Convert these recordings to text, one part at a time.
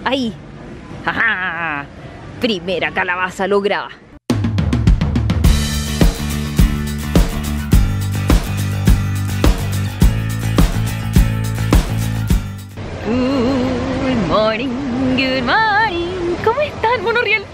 Ahí. ¡Ajá! Primera calabaza lograda. Good morning, good morning. ¿Cómo están, monorriel?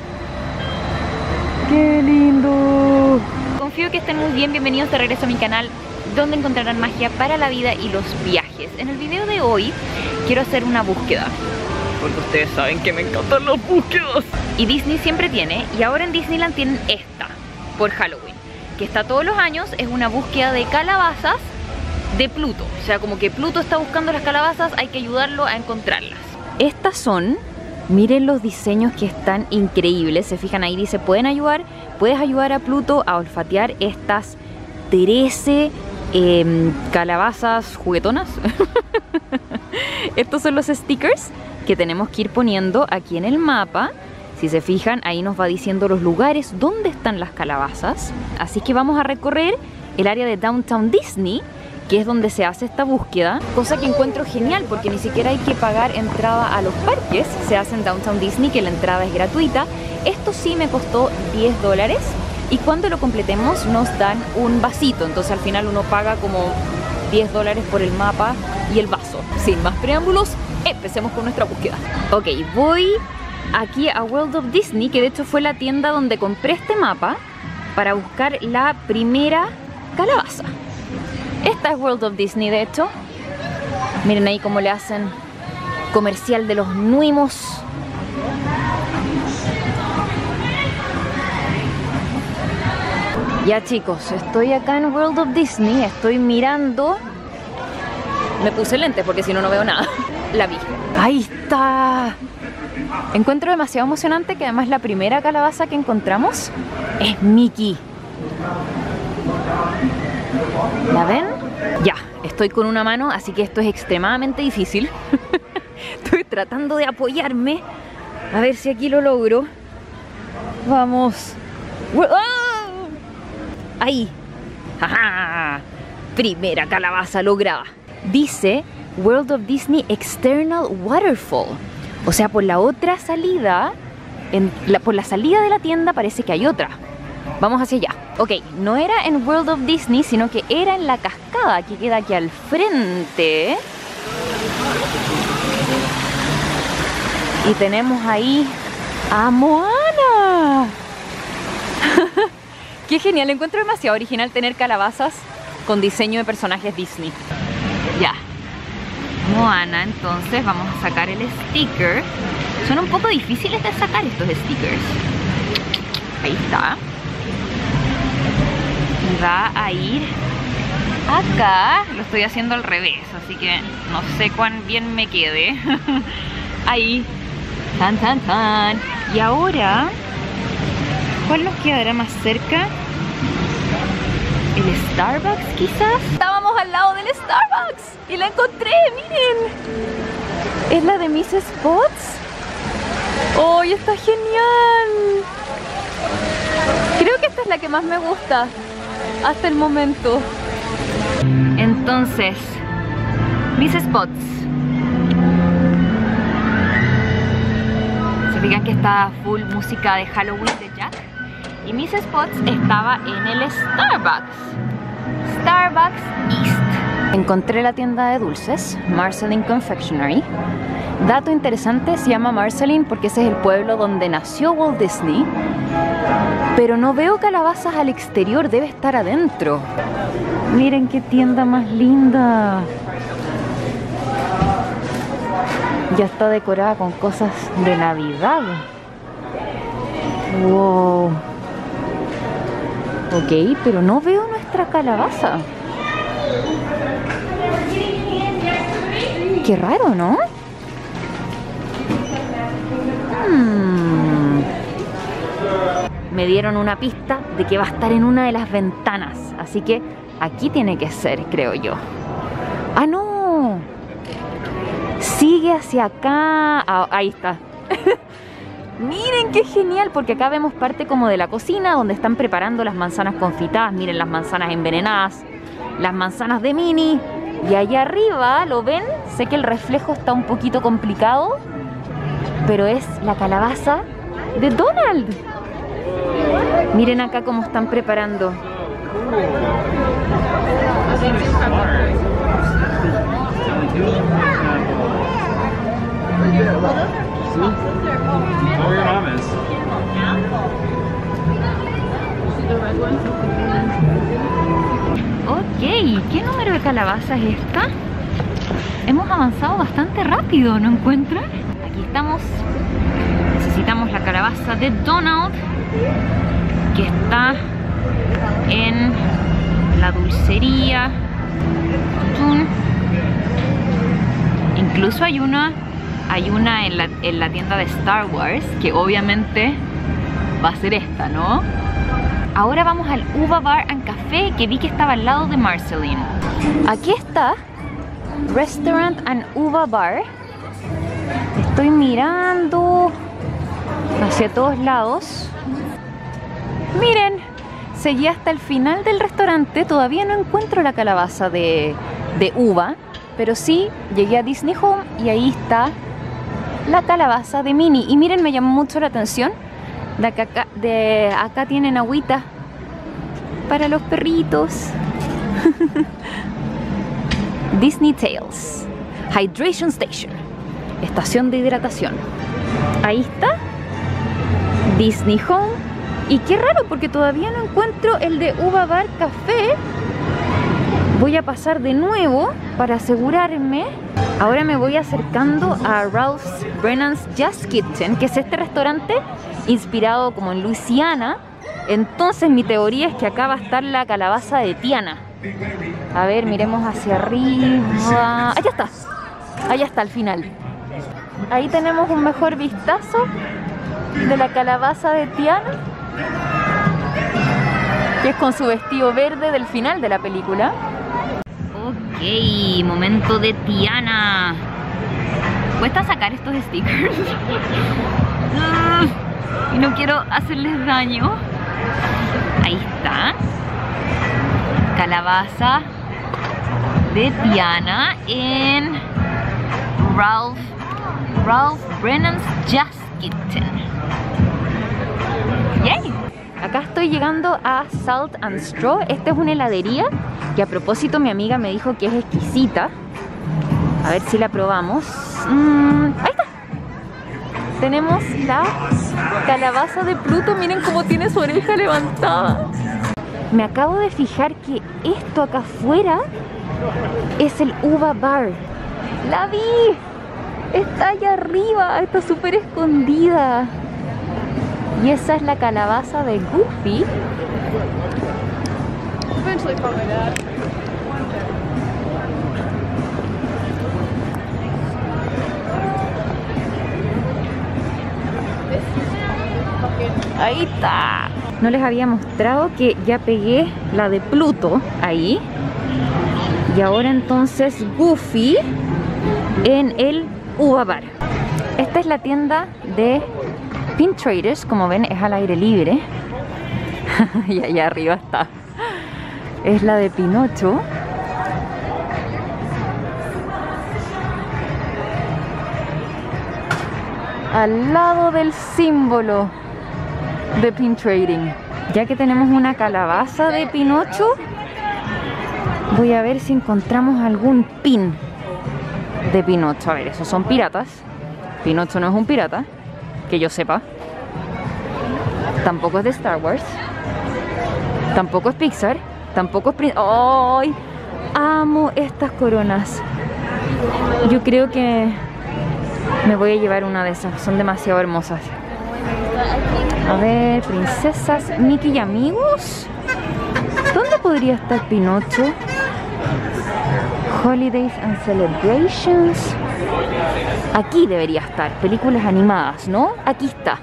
¡Qué lindo! Confío que estén muy bien. Bienvenidos de regreso a mi canal, donde encontrarán magia para la vida y los viajes. En el video de hoy quiero hacer una búsqueda, porque ustedes saben que me encantan las búsquedas. Y Disney siempre tiene, y ahora en Disneyland tienen esta, por Halloween, que está todos los años. Es una búsqueda de calabazas de Pluto. O sea, como que Pluto está buscando las calabazas, hay que ayudarlo a encontrarlas. Estas son, miren los diseños que están increíbles. Se fijan ahí, dice, puedes ayudar a Pluto a olfatear estas 13 calabazas juguetonas. Estos son los stickers que tenemos que ir poniendo aquí en el mapa. Si se fijan, ahí nos va diciendo los lugares donde están las calabazas. Así que vamos a recorrer el área de Downtown Disney, que es donde se hace esta búsqueda, cosa que encuentro genial porque ni siquiera hay que pagar entrada a los parques. Se hace en Downtown Disney, que la entrada es gratuita. Esto sí me costó $10 y cuando lo completemos nos dan un vasito, entonces al final uno paga como $10 por el mapa y el vaso. Sin más preámbulos, empecemos con nuestra búsqueda. Ok, voy aquí a World of Disney, que de hecho fue la tienda donde compré este mapa para buscar la primera calabaza. Esta es World of Disney, de hecho. Miren ahí cómo le hacen comercial de los nuimos. Ya, chicos, estoy acá en World of Disney, estoy mirando. Me puse lentes porque si no, no veo nada. La vi. Ahí está. Encuentro demasiado emocionante que además la primera calabaza que encontramos es Mickey. ¿La ven? Ya, estoy con una mano, así que esto es extremadamente difícil. Estoy tratando de apoyarme. A ver si aquí lo logro. Vamos. ¡Oh! Ahí. ¡Ajá! Primera calabaza lograda. Dice World of Disney External Waterfall. O sea, por la otra salida, por la salida de la tienda parece que hay otra. Vamos hacia allá. Ok, no era en World of Disney, sino que era en la cascada que queda aquí al frente. Y tenemos ahí a Moana. Qué genial, encuentro demasiado original tener calabazas con diseño de personajes Disney. Ya. Moana, entonces vamos a sacar el sticker. Son un poco difíciles de sacar estos stickers. Ahí está. Y va a ir acá. Lo estoy haciendo al revés, así que no sé cuán bien me quede. Ahí. Tan, tan, tan. Y ahora, ¿cuál nos quedará más cerca? ¿El Starbucks quizás? Estábamos al lado del Starbucks y la encontré, miren. Es la de Miss Spots. ¡Oh, está genial! Creo que esta es la que más me gusta hasta el momento. Entonces, Miss Spots. Se fijan que está full música de Halloween de Jack. Y Miss Spots estaba en el Starbucks. Starbucks East. Encontré la tienda de dulces, Marceline Confectionery. Dato interesante, se llama Marceline porque ese es el pueblo donde nació Walt Disney. Pero no veo calabazas al exterior, debe estar adentro. Miren qué tienda más linda. Ya está decorada con cosas de Navidad. Wow. Ok, pero no veo nuestra calabaza. Qué raro, ¿no? Me dieron una pista de que va a estar en una de las ventanas. Así que aquí tiene que ser, creo yo. ¡Ah, no! Sigue hacia acá. Ah, ahí está. Miren qué genial, porque acá vemos parte como de la cocina donde están preparando las manzanas confitadas. Miren las manzanas envenenadas, las manzanas de Minnie. Y allá arriba, ¿lo ven? Sé que el reflejo está un poquito complicado, pero es la calabaza de Donald. Miren acá cómo están preparando. Ok, ¿qué número de calabaza es esta? Hemos avanzado bastante rápido, ¿no encuentran? Aquí estamos. Necesitamos la calabaza de Donald, que está en la dulcería. Incluso hay una en la tienda de Star Wars, que obviamente va a ser esta, ¿no? Ahora vamos al Uva Bar and Café, que vi que estaba al lado de Marceline. Aquí está Restaurant and Uva Bar. Estoy mirando hacia todos lados. Miren, seguí hasta el final del restaurante. Todavía no encuentro la calabaza de uva, pero sí llegué a Disney Home y ahí está la calabaza de Minnie. Y miren, me llamó mucho la atención de acá tienen agüita para los perritos. Disney Tales Hydration Station, estación de hidratación. Ahí está Disney Home. Y qué raro, porque todavía no encuentro el de Uva Bar Café. Voy a pasar de nuevo para asegurarme. Ahora me voy acercando a Ralph Brennan's Jazz Kitchen, que es este restaurante inspirado como en Luisiana. Entonces mi teoría es que acá va a estar la calabaza de Tiana. A ver, miremos hacia arriba. Allá está. Allá está al final. Ahí tenemos un mejor vistazo de la calabaza de Tiana, que es con su vestido verde del final de la película. Ok, momento de Tiana. Cuesta sacar estos stickers. Y no quiero hacerles daño. Ahí está. Calabaza de Tiana en Ralph Brennan's Jazz Kitchen. ¡Yay! Acá estoy llegando a Salt and Straw. Esta es una heladería que, a propósito, mi amiga me dijo que es exquisita. A ver si la probamos. Ahí está. Tenemos la calabaza de Pluto. Miren cómo tiene su oreja levantada. Me acabo de fijar que esto acá afuera es el Uva Bar. ¡La vi! Está allá arriba. Está súper escondida. Y esa es la calabaza de Goofy. Ahí está. No les había mostrado que ya pegué la de Pluto ahí. Y ahora entonces Goofy en el Uva Bar. Esta es la tienda de Pin Traders, como ven, es al aire libre. Y allá arriba está. Es la de Pinocho. Al lado del símbolo de Pin Trading. Ya que tenemos una calabaza de Pinocho, voy a ver si encontramos algún pin de Pinocho. A ver, esos son piratas. Pinocho no es un pirata, que yo sepa. Tampoco es de Star Wars. Tampoco es Pixar. Tampoco es... ¡Ay! Amo estas coronas. Yo creo que me voy a llevar una de esas. Son demasiado hermosas. A ver, princesas, Mickey y amigos. ¿Dónde podría estar Pinocho? Holidays and Celebrations. Aquí debería estar. Películas animadas, ¿no? Aquí está.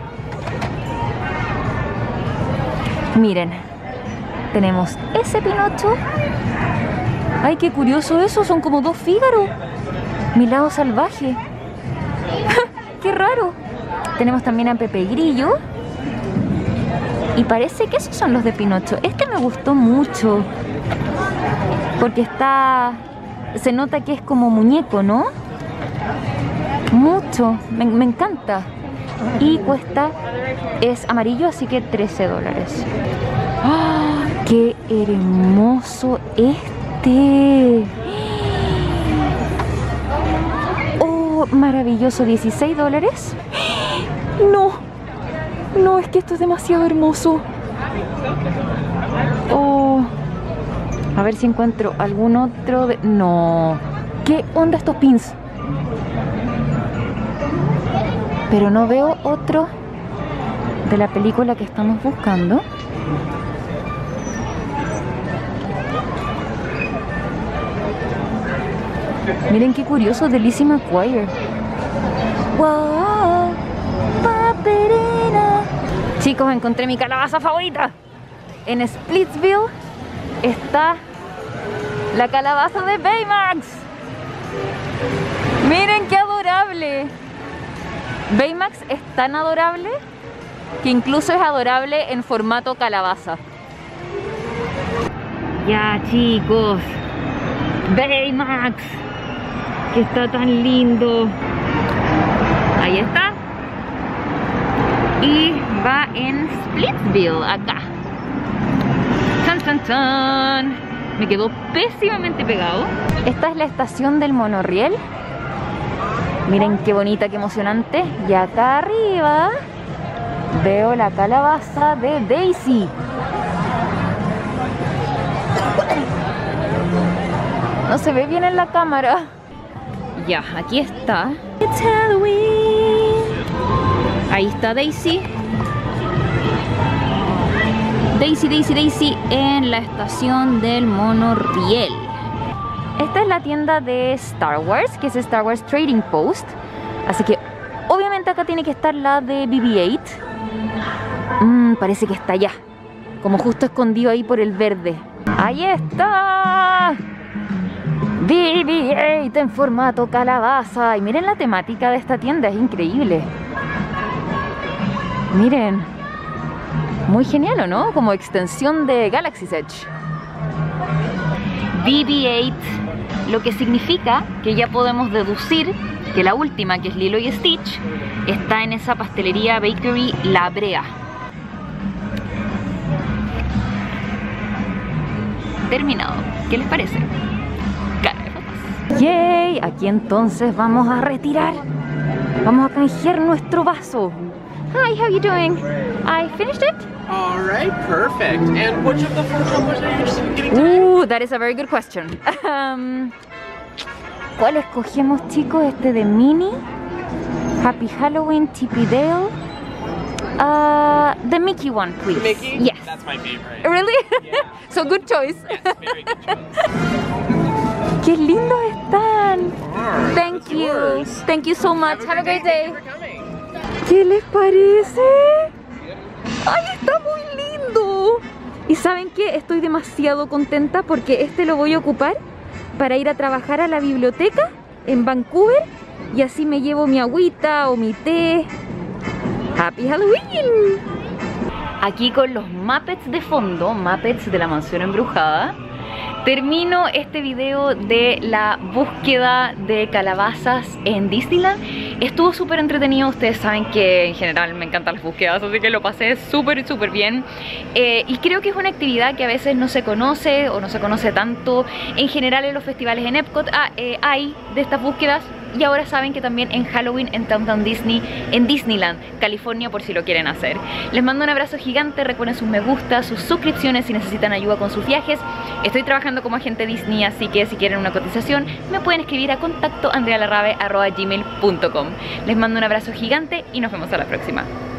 Miren, tenemos ese Pinocho. Ay, qué curioso eso. Son como dos Fígaro. Mi lado salvaje. ¡Qué raro! Tenemos también a Pepe Grillo. Y parece que esos son los de Pinocho. Este me gustó mucho, porque está... se nota que es como muñeco, ¿no? mucho, me encanta. Y cuesta, es amarillo, así que $13. ¡Oh, qué hermoso este! ¡Oh, maravilloso! $16. ¡No! No, es que esto es demasiado hermoso. ¡Oh! A ver si encuentro algún otro de... ¡No! ¿Qué onda estos pins? Pero no veo otro de la película que estamos buscando. Miren qué curioso, de Lizzie McGuire. ¡Wow! ¡Paperina! Chicos, encontré mi calabaza favorita. En Splitsville está la calabaza de Baymax. Miren qué adorable. Baymax es tan adorable que incluso es adorable en formato calabaza. Ya, chicos, Baymax, que está tan lindo. Ahí está. Y va en Splitsville, acá. ¡Tan, tan, tan! Me quedó pésimamente pegado. Esta es la estación del monorriel. Miren qué bonita, qué emocionante. Y acá arriba veo la calabaza de Daisy. No se ve bien en la cámara. Ya, aquí está. It's Halloween. Ahí está Daisy. Daisy, Daisy, Daisy en la estación del monorriel. Esta es la tienda de Star Wars, que es Star Wars Trading Post. Así que obviamente acá tiene que estar la de BB-8. Parece que está allá, como justo escondido ahí por el verde. ¡Ahí está! BB-8 en formato calabaza. Y miren la temática de esta tienda, es increíble. Miren, muy genial, ¿o no? Como extensión de Galaxy's Edge. BB-8, lo que significa que ya podemos deducir que la última, que es Lilo y Stitch, está en esa pastelería Bakery La Brea. Terminado. ¿Qué les parece? Cara de fotos. ¡Yay! Aquí entonces vamos a retirar. Vamos a canjear nuestro vaso. Hi, how you doing? I finished it. All right, perfect. And which of the 4 tumblers are you interested in getting today? Ooh, that is a very good question. ¿Cuál escogemos, chicos? Este de Minnie. Happy Halloween, Tippy Dale. The Mickey one, please. Mickey? Yes. That's my favorite. Really? Yeah. So good choice. Yes, very good choice. ¡Qué lindos están! Alright, Thank it's you. yours. Thank you so much. Have a great day. Thank you for coming. ¿Qué les parece? ¡Ay, está muy lindo! ¿Y saben qué? Estoy demasiado contenta porque este lo voy a ocupar para ir a trabajar a la biblioteca en Vancouver y así me llevo mi agüita o mi té. ¡Happy Halloween! Aquí con los Muppets de fondo, Muppets de la Mansión Embrujada, termino este video de la búsqueda de calabazas en Disneyland. Estuvo súper entretenido, ustedes saben que en general me encantan las búsquedas, así que lo pasé súper bien. Y creo que es una actividad que a veces no se conoce o no se conoce tanto. En general en los festivales en Epcot hay de estas búsquedas. Y ahora saben que también en Halloween en Downtown Disney, en Disneyland, California, por si lo quieren hacer. Les mando un abrazo gigante, recuerden sus me gusta, sus suscripciones si necesitan ayuda con sus viajes. Estoy trabajando como agente Disney, así que si quieren una cotización me pueden escribir a contacto andrealarrabe@gmail.com. Les mando un abrazo gigante y nos vemos a la próxima.